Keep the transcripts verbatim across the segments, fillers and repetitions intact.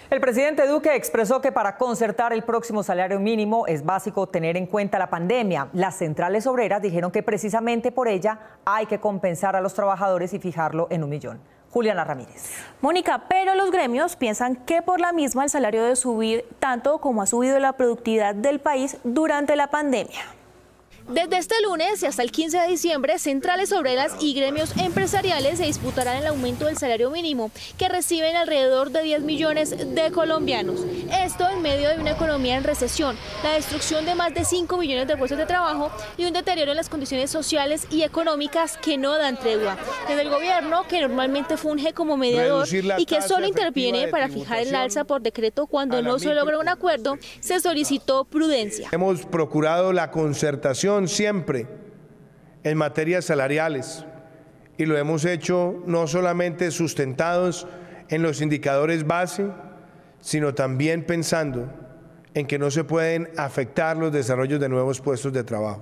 El presidente Duque expresó que para concertar el próximo salario mínimo es básico tener en cuenta la pandemia. Las centrales obreras dijeron que precisamente por ella hay que compensar a los trabajadores y fijarlo en un millón. Juliana Ramírez. Mónica, pero los gremios piensan que por la misma el salario debe subir tanto como ha subido la productividad del país durante la pandemia. Desde este lunes y hasta el quince de diciembre, centrales obreras y gremios empresariales se disputarán el aumento del salario mínimo, que reciben alrededor de diez millones de colombianos. Esto en medio de una economía en recesión, la destrucción de más de cinco millones de puestos de trabajo y un deterioro en las condiciones sociales y económicas que no dan tregua. Desde el gobierno, que normalmente funge como mediador y que solo interviene para fijar el alza por decreto cuando no se logra un acuerdo, se solicitó prudencia. Hemos procurado la concertación siempre en materias salariales y lo hemos hecho no solamente sustentados en los indicadores base, sino también pensando en que no se pueden afectar los desarrollos de nuevos puestos de trabajo.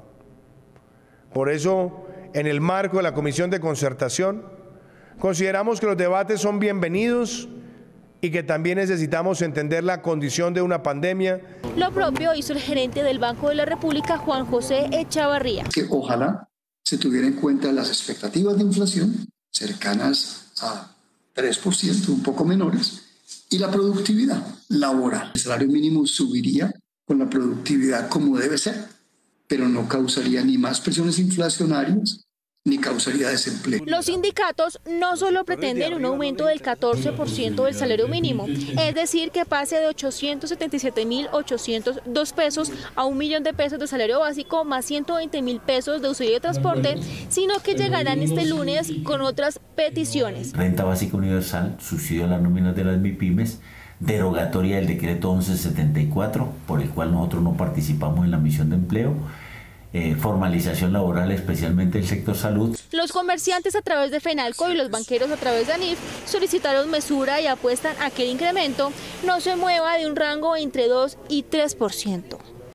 Por eso, en el marco de la Comisión de Concertación, consideramos que los debates son bienvenidos y que también necesitamos entender la condición de una pandemia. Lo propio hizo el gerente del Banco de la República, Juan José Echavarría. Que ojalá se tuviera en cuenta las expectativas de inflación cercanas a tres por ciento, un poco menores, y la productividad laboral. El salario mínimo subiría con la productividad como debe ser, pero no causaría ni más presiones inflacionarias, ni causaría desempleo. Los sindicatos no solo pretenden un aumento del catorce por ciento del salario mínimo, es decir, que pase de ochocientos setenta y siete mil ochocientos dos pesos a un millón de pesos de salario básico más ciento veinte mil pesos de usuario de transporte, sino que llegarán este lunes con otras peticiones. Renta básica universal, subsidio a las nóminas de las MIPYMES, derogatoria del decreto once setenta y cuatro, por el cual nosotros no participamos en la misión de empleo, Eh, formalización laboral, especialmente el sector salud. Los comerciantes a través de FENALCO y los banqueros a través de ANIF solicitaron mesura y apuestan a que el incremento no se mueva de un rango entre dos y tres por ciento.